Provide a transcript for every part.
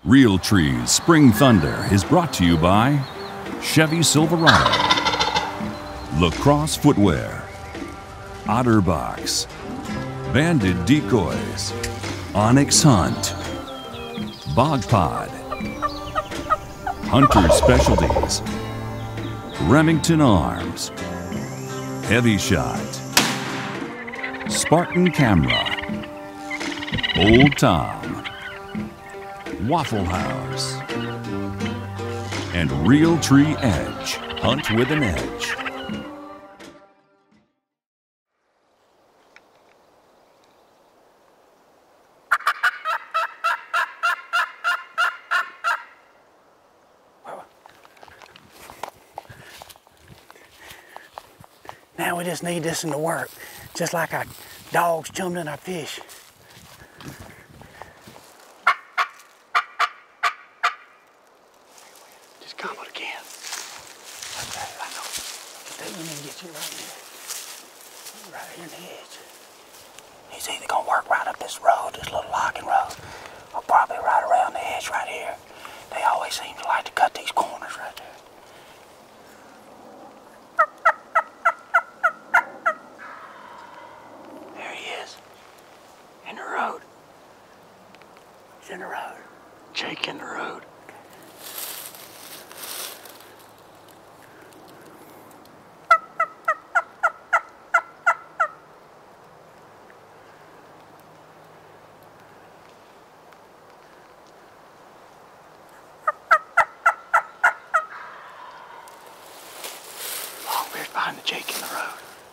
Real Trees Spring Thunder is brought to you by Chevy Silverado, Lacrosse Footwear, Otterbox, Banded Decoys, Onyx Hunt, Bog Pod, Hunter Specialties, Remington Arms, Heavy Shot, Spartan Camera, Old Tom, Waffle House, and Real Tree Edge. Hunt with an edge. Now we just need this in the work, just like our dogs jumped in our fish. Just come it again. Okay, I know. Get that one and get you right here. Right here in the edge. He's either gonna work right up this road, this little logging road, or probably right around the edge right here. They always seem to like to cut these corners right there. In the road. He's in the road. Jake in the road. Longbeard's behind the Jake in the road.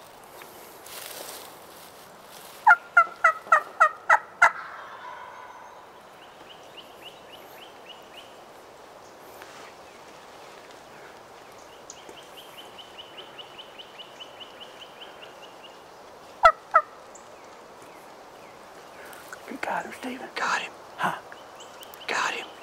You got him, Stephen. Got him. Huh? Got him.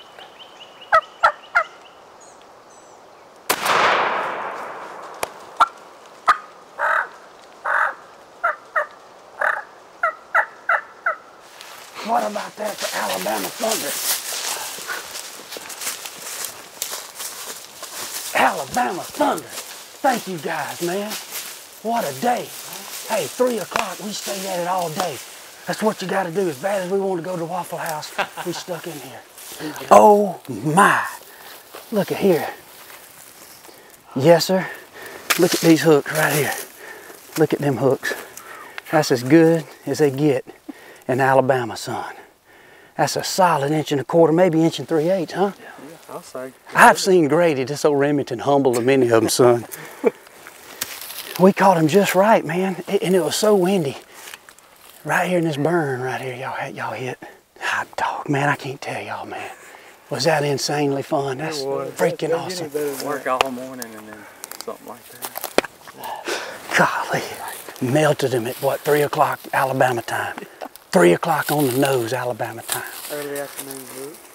What about that for Alabama Thunder? Alabama Thunder. Thank you guys, man. What a day. Hey, 3 o'clock, we stayed at it all day. That's what you got to do. As bad as we want to go to Waffle House, we stuck in here. Oh my! Look at here. Yes, sir. Look at these hooks right here. Look at them hooks. That's as good as they get in Alabama, son. That's a solid 1.25 inches, maybe 1 3/8, huh? Yeah, I'll say. I've seen Grady, this old Remington, humble of many of them, son. We caught him just right, man, and it was so windy. Right here in this burn right here, y'all hit. Hot dog, man, I can't tell y'all, man. Was that insanely fun? That's freaking awesome. Work all morning and then something like that. Golly, melted him at what, 3 o'clock Alabama time? 3 o'clock on the nose Alabama time. Early afternoon, Luke.